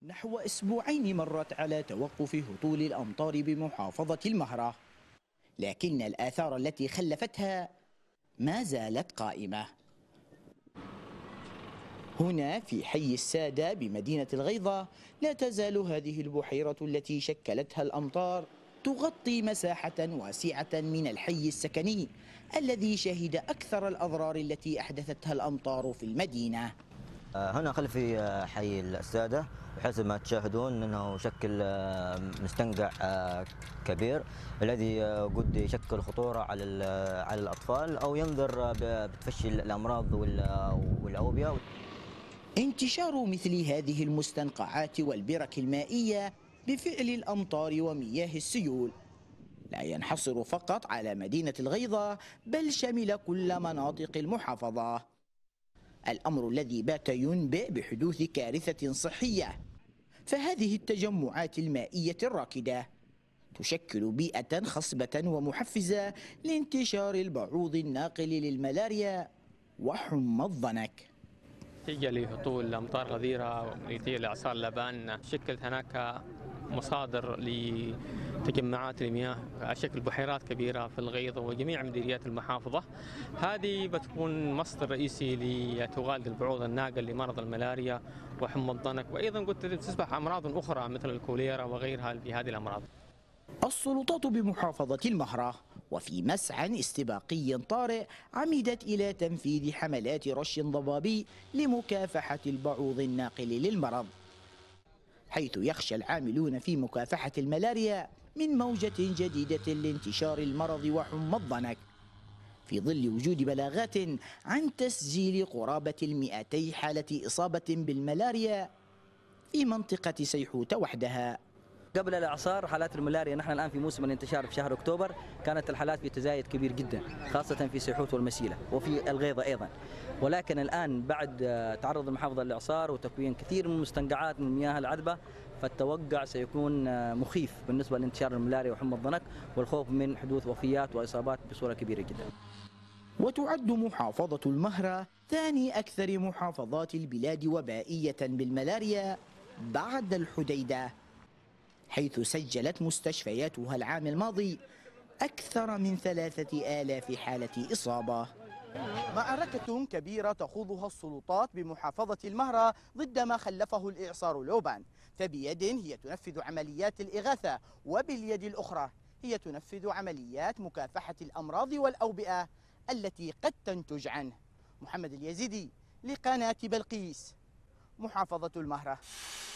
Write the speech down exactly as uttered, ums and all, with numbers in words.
نحو أسبوعين مرت على توقف هطول الأمطار بمحافظة المهرة، لكن الآثار التي خلفتها ما زالت قائمة. هنا في حي السادة بمدينة الغيضة لا تزال هذه البحيرة التي شكلتها الأمطار تغطي مساحة واسعة من الحي السكني الذي شهد أكثر الأضرار التي أحدثتها الأمطار في المدينة. هنا خلفي حي السادة، وحسب ما تشاهدون انه يشكل مستنقع كبير الذي قد يشكل خطورة على على الاطفال او ينذر بتفشي الامراض والاوبئة. انتشار مثل هذه المستنقعات والبرك المائية بفعل الأمطار ومياه السيول لا ينحصر فقط على مدينة الغيضة، بل شمل كل مناطق المحافظة. الأمر الذي بات ينبئ بحدوث كارثة صحية، فهذه التجمعات المائية الراكدة تشكل بيئة خصبة ومحفزة لانتشار البعوض الناقل للملاريا وحمى الضنك. نتيجة لهطول الأمطار غزيرة ونتيجة لإعصار لبان شكلت هناك مصادر لتجمعات المياه على شكل بحيرات كبيرة في الغيض وجميع مديريات المحافظة. هذه بتكون مصدر رئيسي لتغالد البعوض الناقل لمرض الملاريا وحمى الضنك، وأيضا قد تصبح أمراض أخرى مثل الكوليرا وغيرها في هذه الأمراض. السلطات بمحافظة المهرة وفي مسعى استباقي طارئ عمدت إلى تنفيذ حملات رش ضبابي لمكافحة البعوض الناقل للمرض، حيث يخشى العاملون في مكافحة الملاريا من موجة جديدة لانتشار المرض وحمى الضنك، في ظل وجود بلاغات عن تسجيل قرابة المئتي حالة إصابة بالملاريا في منطقة سيحوت وحدها. قبل الإعصار حالات الملاريا، نحن الآن في موسم الانتشار في شهر أكتوبر، كانت الحالات في تزايد كبير جدا خاصة في سيحوت والمسيلة وفي الغيضة أيضا، ولكن الآن بعد تعرض المحافظة للإعصار وتكوين كثير من المستنقعات من المياه العذبة، فالتوقع سيكون مخيف بالنسبة لانتشار الملاريا وحمى الضنك والخوف من حدوث وفيات وإصابات بصورة كبيرة جدا. وتعد محافظة المهرة ثاني أكثر محافظات البلاد وبائية بالملاريا بعد الحديدة، حيث سجلت مستشفياتها العام الماضي أكثر من ثلاثة آلاف حالة إصابة. معركة كبيرة تخوضها السلطات بمحافظة المهرة ضد ما خلفه الإعصار لوبان، فبيد هي تنفذ عمليات الإغاثة وباليد الأخرى هي تنفذ عمليات مكافحة الأمراض والأوبئة التي قد تنتج عنه. محمد اليزيدي لقناة بلقيس، محافظة المهرة.